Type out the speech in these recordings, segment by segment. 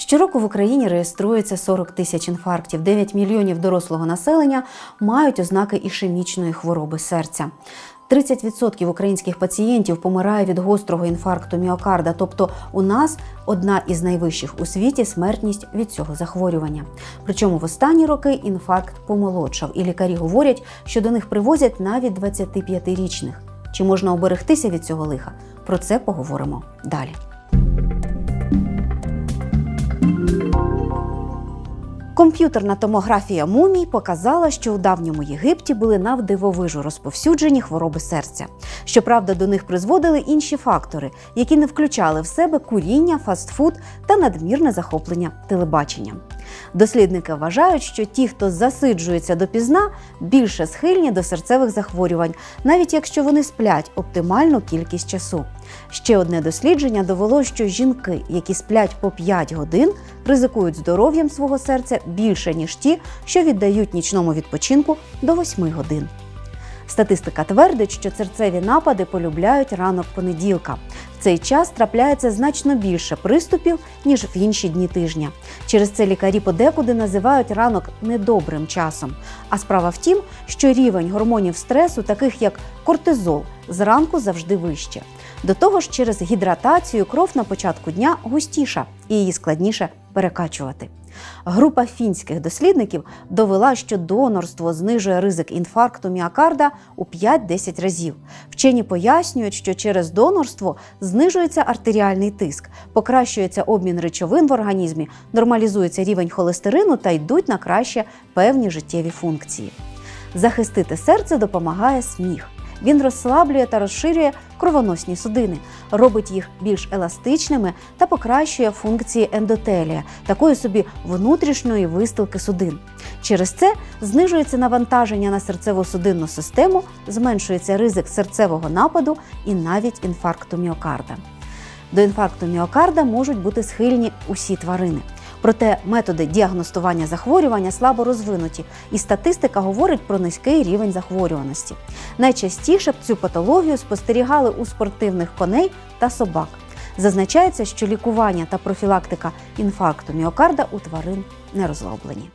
Щороку в Україні реєструється 40 тисяч інфарктів, 9 мільйонів дорослого населення мають ознаки ішемічної хвороби серця. 30% українських пацієнтів помирає від гострого інфаркту міокарда, тобто у нас одна із найвищих у світі смертність від цього захворювання. Причому в останні роки інфаркт помолодшав, і лікарі говорять, що до них привозять навіть 25-річних. Чи можна оберегтися від цього лиха? Про це поговоримо далі. Комп'ютерна томографія мумій показала, що у давньому Єгипті були навдивовижу розповсюджені хвороби серця. Щоправда, до них призводили інші фактори, які не включали в себе куріння, фастфуд та надмірне захоплення телебаченням. Дослідники вважають, що ті, хто засиджується допізна, більше схильні до серцевих захворювань, навіть якщо вони сплять оптимальну кількість часу. Ще одне дослідження довело, що жінки, які сплять по 5 годин, ризикують здоров'ям свого серця більше, ніж ті, що віддають нічному відпочинку до 8 годин. Статистика твердить, що серцеві напади полюбляють ранок понеділка. В цей час трапляється значно більше приступів, ніж в інші дні тижня. Через це лікарі подекуди називають ранок недобрим часом. А справа в тім, що рівень гормонів стресу, таких як кортизол, зранку завжди вище. До того ж, через гідратацію кров на початку дня густіша і її складніше перекачувати. Група фінських дослідників довела, що донорство знижує ризик інфаркту міокарда у 5-10 разів. Вчені пояснюють, що через донорство знижується артеріальний тиск, покращується обмін речовин в організмі, нормалізується рівень холестерину та йдуть на краще певні життєві функції. Захистити серце допомагає сміх. Він розслаблює та розширює кровоносні судини, робить їх більш еластичними та покращує функції ендотелія, такої собі внутрішньої вистилки судин. Через це знижується навантаження на серцево-судинну систему, зменшується ризик серцевого нападу і навіть інфаркту міокарда. До інфаркту міокарда можуть бути схильні усі тварини. Проте методи діагностування захворювання слабо розвинуті, і статистика говорить про низький рівень захворюваності. Найчастіше цю патологію спостерігали у спортивних коней та собак. Зазначається, що лікування та профілактика інфаркту міокарда у тварин не розроблені.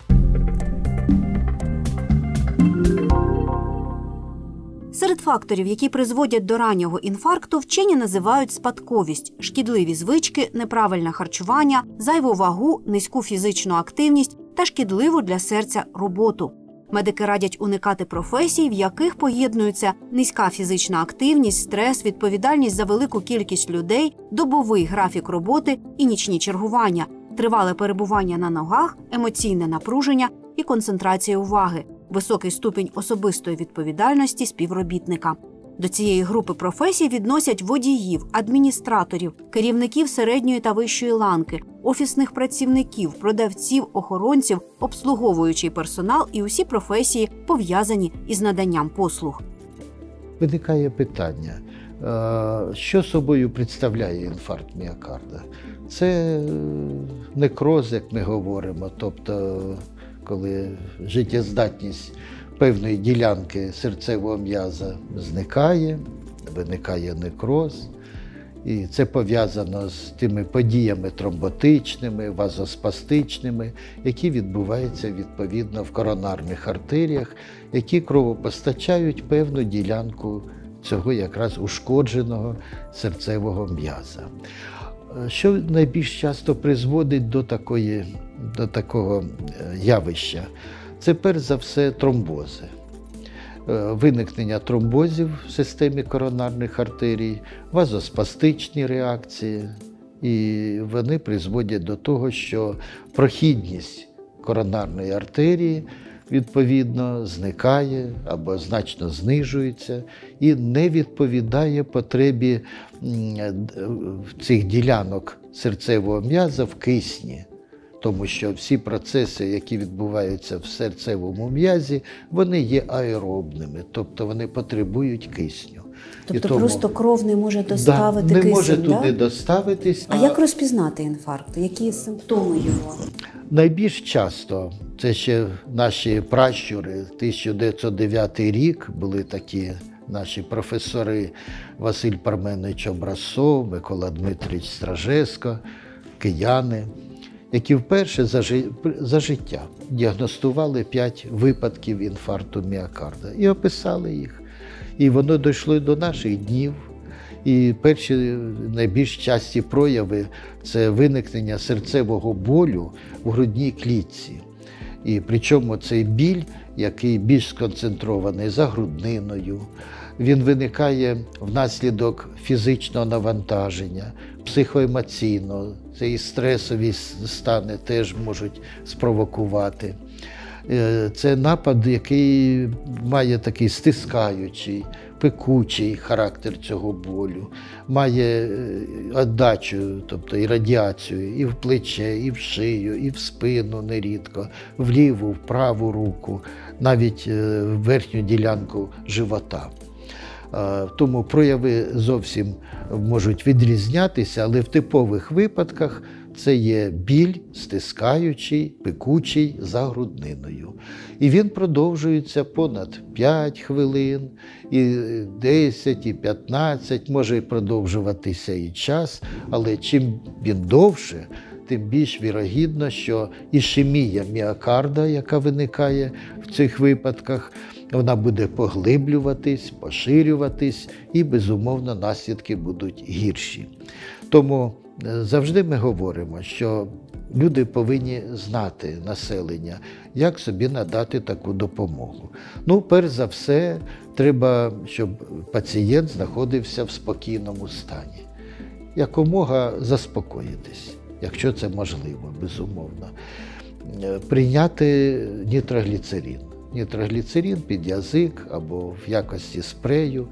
Серед факторів, які призводять до раннього інфаркту, вчені називають спадковість, шкідливі звички, неправильне харчування, зайву вагу, низьку фізичну активність та шкідливу для серця роботу. Медики радять уникати професій, в яких поєднуються низька фізична активність, стрес, відповідальність за велику кількість людей, добовий графік роботи і нічні чергування, тривале перебування на ногах, емоційне напруження і концентрація уваги, високий ступінь особистої відповідальності співробітника. До цієї групи професій відносять водіїв, адміністраторів, керівників середньої та вищої ланки, офісних працівників, продавців, охоронців, обслуговуючий персонал і усі професії, пов'язані із наданням послуг. Виникає питання, що собою представляє інфаркт міокарда? Це некроз, як ми говоримо, тобто коли життєздатність певної ділянки серцевого м'яза зникає, виникає некроз. І це пов'язано з тими подіями тромботичними, вазоспастичними, які відбуваються відповідно в коронарних артеріях, які кровопостачають певну ділянку цього якраз ушкодженого серцевого м'яза. Що найбільш часто призводить до такого явища? Це перш за все тромбози. Виникнення тромбозів в системі коронарних артерій, вазоспастичні реакції, і вони призводять до того, що прохідність коронарної артерії відповідно зникає або значно знижується і не відповідає потребі цих ділянок серцевого м'яза в кисні. Тому що всі процеси, які відбуваються в серцевому м'язі, вони є аеробними, тобто вони потребують кисню. Тобто просто кров не може доставити кисень, не може туди доставитись. А як розпізнати інфаркт? Які симптоми його? Найбільш часто, це ще наші пращури, 1909 рік, були такі наші професори Василь Парменович Образцов, Микола Дмитрович Стражевсько, кияни, які вперше за життя діагностували 5 випадків інфаркту міокарда і описали їх. І воно дійшло до наших днів. І перші найбільш часті прояви – це виникнення серцевого болю в грудній клітці. І причому цей біль, який більш сконцентрований за грудниною, він виникає внаслідок фізичного навантаження, психоемоційного, це і стресові стани теж можуть спровокувати. Це напад, який має такий стискаючий, пекучий характер цього болю, має віддачу, тобто і радіацію, і в плече, і в шию, і в спину нерідко, в ліву, в праву руку, навіть в верхню ділянку живота. Тому прояви зовсім можуть відрізнятися, але в типових випадках це є біль стискаючий, пекучий за грудниною. І він продовжується понад 5 хвилин, і 10, і 15, може продовжуватися і час, але чим він довше, тим більш вірогідно, що ішемія міокарда, яка виникає в цих випадках, вона буде поглиблюватись, поширюватись і, безумовно, наслідки будуть гірші. Тому завжди ми говоримо, що люди повинні знати, населення, як собі надати таку допомогу. Перш за все, треба, щоб пацієнт знаходився в спокійному стані. Якомога заспокоїтись, якщо це можливо, безумовно. Прийняти нітрогліцерин. Нітрогліцерин під язик або в якості спрею.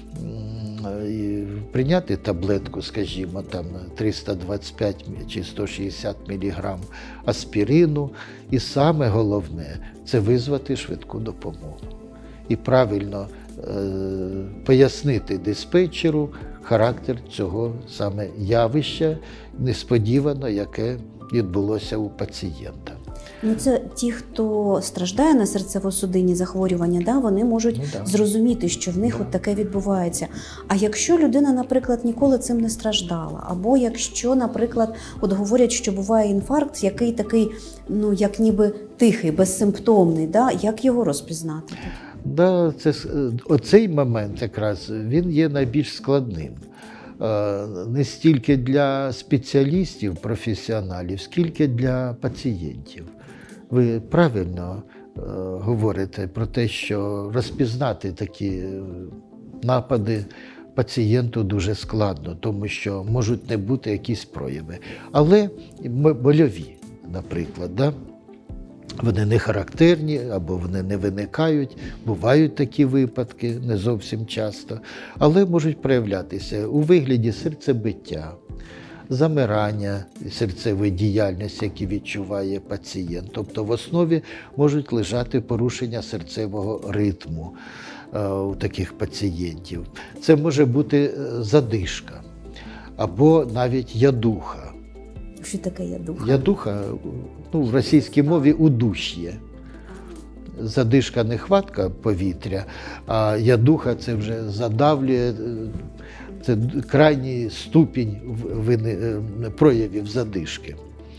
І прийняти таблетку, скажімо, там 325 чи 160 мг аспірину. І саме головне – це визвати швидку допомогу. І правильно пояснити диспетчеру характер цього саме явища, несподівано, яке відбулося у пацієнта. Це ті, хто страждає на серцево-судинні захворювання, вони можуть зрозуміти, що в них от таке відбувається. А якщо людина, наприклад, ніколи цим не страждала, або якщо, наприклад, от говорять, що буває інфаркт, який такий, як ніби тихий, безсимптомний, як його розпізнати? Оцей момент якраз, він є найбільш складним. Не стільки для спеціалістів, професіоналів, скільки для пацієнтів. Ви правильно говорите про те, що розпізнати такі напади пацієнту дуже складно, тому що можуть не бути якісь прояви. Але больові, наприклад, вони не характерні або вони не виникають, бувають такі випадки, не зовсім часто, але можуть проявлятися у вигляді серцебиття, замирання серцевої діяльності, які відчуває пацієнт. Тобто в основі можуть лежати порушення серцевого ритму у таких пацієнтів. Це може бути задишка або навіть ядуха. Що таке ядуха? Ядуха, в російській мові удуш'я. Задишка – нехватка повітря, а ядуха – це вже задавлює, це крайній ступінь проявів задишки.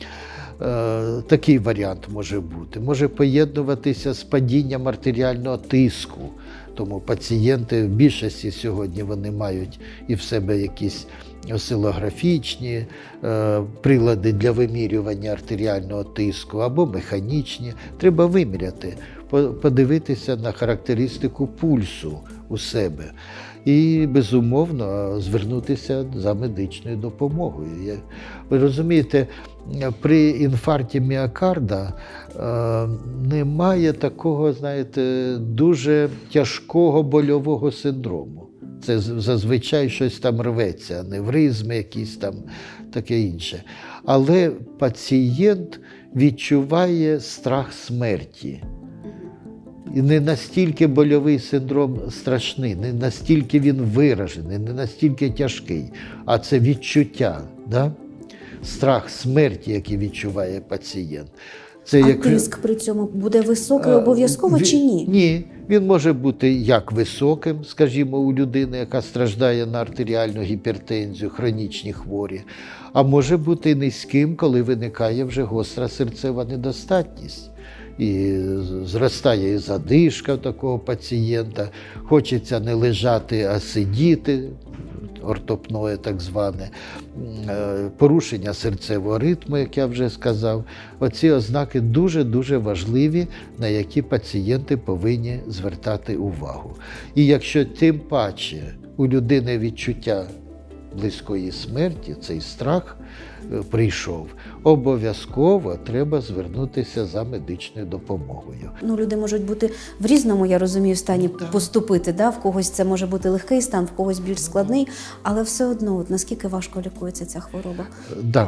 Такий варіант може бути. Може поєднуватися з падінням артеріального тиску. Тому пацієнти в більшості сьогодні вони мають і в себе якісь осцилографічні прилади для вимірювання артеріального тиску або механічні. Треба виміряти, подивитися на характеристику пульсу у себе і, безумовно, звернутися за медичною допомогою. Ви розумієте, при інфаркті міокарда немає такого, дуже тяжкого больового синдрому. Це зазвичай щось там рветься, аневризми якісь там, таке інше. Але пацієнт відчуває страх смерті. І не настільки больовий синдром страшний, не настільки він виражений, не настільки тяжкий, а це відчуття, страх смерті, який відчуває пацієнт. Тиск при цьому буде високий обов'язково чи ні? Ні, Він може бути як високим, скажімо, у людини, яка страждає на артеріальну гіпертензію, хронічні хворі, а може бути і низьким, коли виникає вже гостра серцева недостатність. І зростає і задишка у такого пацієнта, хочеться не лежати, а сидіти, ортопноє так зване, порушення серцевого ритму, як я вже сказав. Оці ознаки дуже-дуже важливі, на які пацієнти повинні звертати увагу. І якщо тим паче у людини відчуття близької смерті, цей страх прийшов, обов'язково треба звернутися за медичною допомогою. Люди можуть бути в різному, я розумію, стані поступити. Да? В когось це може бути легкий стан, в когось більш складний, але все одно, наскільки важко лікується ця хвороба? Так.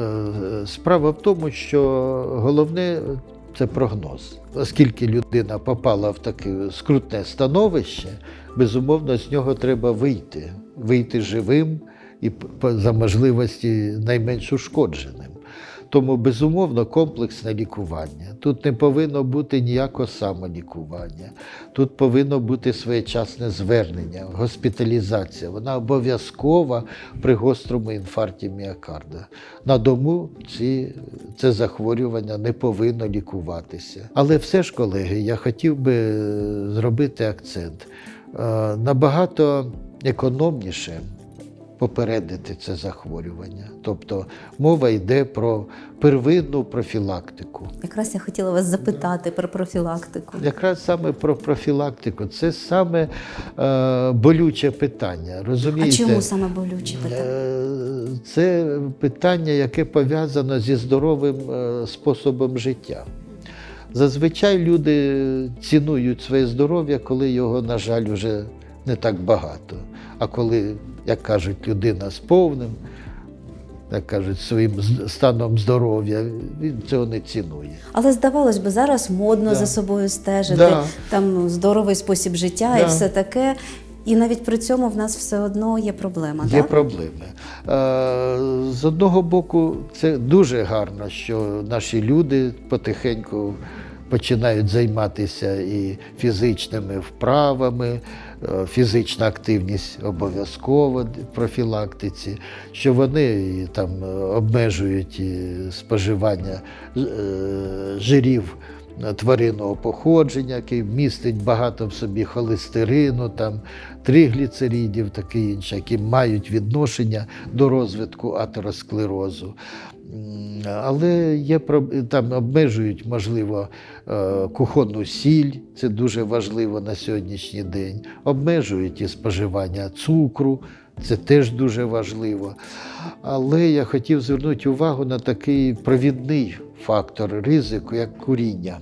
Справа в тому, що головне – це прогноз. Оскільки людина попала в таке скрутне становище, безумовно, з нього треба вийти живим і за можливості найменш ушкодженим. Тому, безумовно, комплексне лікування. Тут не повинно бути ніякого самолікування. Тут повинно бути своєчасне звернення, госпіталізація. Вона обов'язкова при гострому інфаркті міокарда. На дому це захворювання не повинно лікуватися. Але все ж, колеги, я хотів би зробити акцент. Набагато економніше попередити це захворювання. Тобто мова йде про первинну профілактику. Якраз я хотіла вас запитати про профілактику. Якраз саме про профілактику. Це саме болюче питання. Розумієте? А чому саме болюче питання? Це питання, яке пов'язано зі здоровим способом життя. Зазвичай люди цінують своє здоров'я, коли його, на жаль, вже не так багато. А коли, як кажуть, людина з повним, як кажуть, своїм станом здоров'я, він цього не цінує. Але, здавалось би, зараз модно за собою стежити, там здоровий спосіб життя і все таке. І навіть при цьому в нас все одно є проблема. Є проблеми. З одного боку, це дуже гарно, що наші люди потихеньку починають займатися і фізичними вправами, фізична активність обов'язкова в профілактиці, що вони там обмежують споживання жирів тваринного походження, який містить багато в собі холестерину, там, тригліцеридів, таке інше, які мають відношення до розвитку атеросклерозу. Але там обмежують, можливо, кухонну сіль, це дуже важливо на сьогоднішній день. Обмежують і споживання цукру, це теж дуже важливо. Але я хотів звернути увагу на такий провідний фактор ризику, як куріння.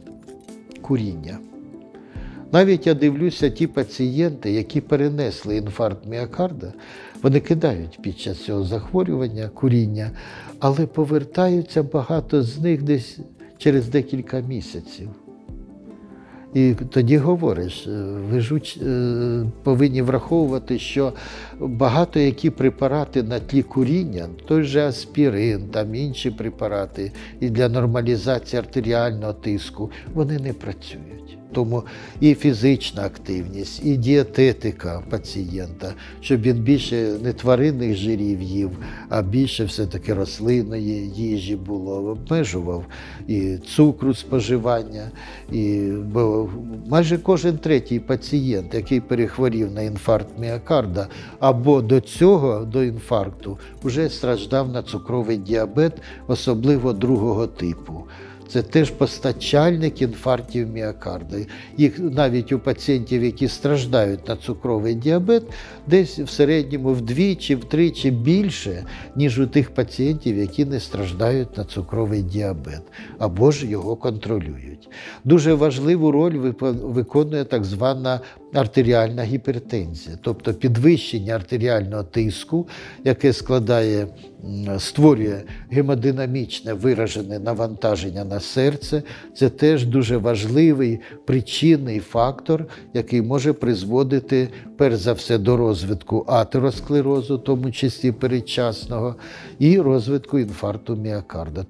Навіть я дивлюся, ті пацієнти, які перенесли інфаркт міокарда, вони кидають під час цього захворювання куріння, але повертаються багато з них десь через декілька місяців. І тоді говориш, ви ж повинні враховувати, що багато які препарати на тлі куріння, той же аспірин, там інші препарати, і для нормалізації артеріального тиску, вони не працюють. Тому і фізична активність, і дієтетика пацієнта, щоб він більше не тваринних жирів їв, а більше все-таки рослинної їжі було, обмежував і цукру споживання. Бо майже кожен третій пацієнт, який перехворів на інфаркт міокарда, або до інфаркту, вже страждав на цукровий діабет, особливо другого типу. Це теж постачальник інфарктів міокарда. Їх навіть у пацієнтів, які страждають на цукровий діабет, десь в середньому вдвічі-втричі більше, ніж у тих пацієнтів, які не страждають на цукровий діабет, або ж його контролюють. Дуже важливу роль виконує так звана артеріальна гіпертензія, тобто підвищення артеріального тиску, яке створює гемодинамічне виражене навантаження на серце. Це теж дуже важливий причинний фактор, який може призводити, перш за все, до розвитку атеросклерозу, в тому числі передчасного, і розвитку інфаркту міокарда.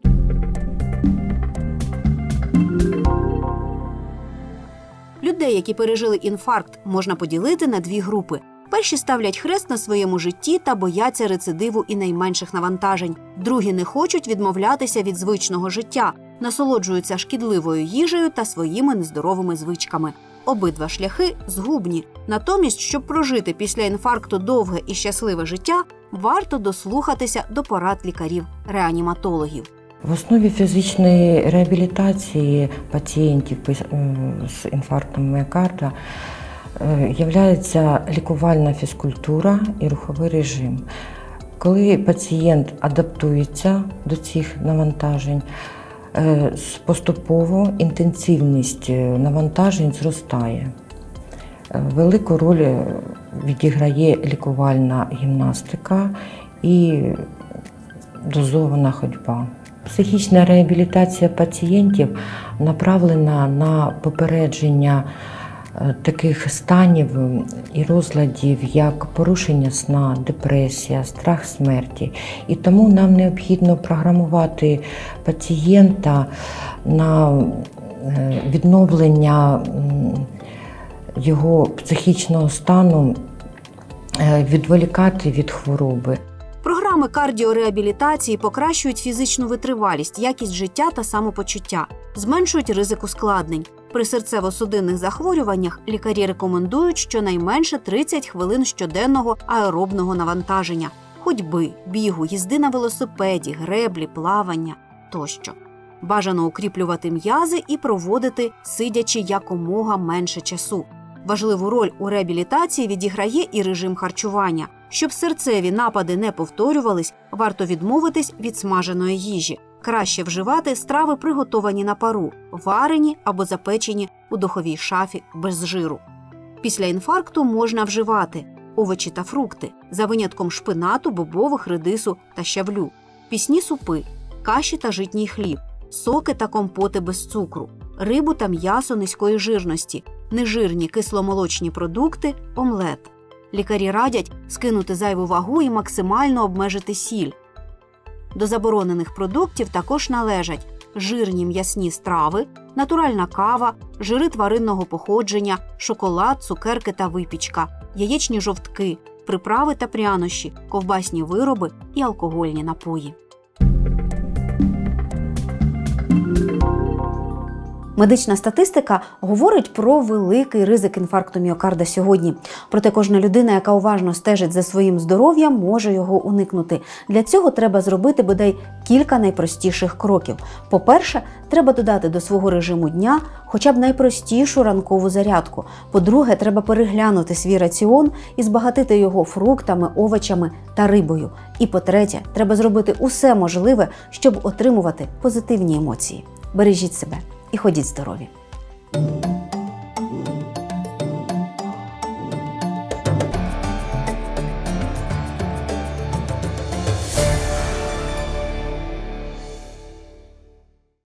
Людей, які пережили інфаркт, можна поділити на дві групи. Перші ставлять хрест на своєму житті та бояться рецидиву і найменших навантажень. Другі не хочуть відмовлятися від звичного життя, насолоджуються шкідливою їжею та своїми нездоровими звичками. Обидва шляхи згубні. Натомість, щоб прожити після інфаркту довге і щасливе життя, варто дослухатися до порад лікарів-реаніматологів. В основі фізичної реабілітації пацієнтів з інфарктом міокарда є лікувальна фізкультура і руховий режим. Коли пацієнт адаптується до цих навантажень, поступово інтенсивність навантажень зростає. Велику роль відіграє лікувальна гімнастика і дозована ходьба. Психічна реабілітація пацієнтів направлена на попередження таких станів і розладів, як порушення сна, депресія, страх смерті. І тому нам необхідно програмувати пацієнта на відновлення його психічного стану, відволікати від хвороби. Програми кардіореабілітації покращують фізичну витривалість, якість життя та самопочуття, зменшують ризик ускладнень. При серцево-судинних захворюваннях лікарі рекомендують щонайменше 30 хвилин щоденного аеробного навантаження – ходьби, бігу, їзди на велосипеді, греблі, плавання тощо. Бажано укріплювати м'язи і проводити, сидячи якомога менше часу. Важливу роль у реабілітації відіграє і режим харчування. Щоб серцеві напади не повторювались, варто відмовитись від смаженої їжі. Краще вживати страви, приготовані на пару, варені або запечені у духовій шафі без жиру. Після інфаркту можна вживати овочі та фрукти, за винятком шпинату, бобових, редису та щавлю, пісні супи, каші та житній хліб, соки та компоти без цукру, рибу та м'ясо низької жирності, нежирні кисломолочні продукти, омлет. Лікарі радять скинути зайву вагу і максимально обмежити сіль. До заборонених продуктів також належать жирні м'ясні страви, натуральна кава, жири тваринного походження, шоколад, цукерки та випічка, яєчні жовтки, приправи та прянощі, ковбасні вироби і алкогольні напої. Медична статистика говорить про великий ризик інфаркту міокарда сьогодні. Проте кожна людина, яка уважно стежить за своїм здоров'ям, може його уникнути. Для цього треба зробити бодай кілька найпростіших кроків. По-перше, треба додати до свого режиму дня хоча б найпростішу ранкову зарядку. По-друге, треба переглянути свій раціон і збагатити його фруктами, овочами та рибою. І по-третє, треба зробити усе можливе, щоб отримувати позитивні емоції. Бережіть себе і ходіть здорові!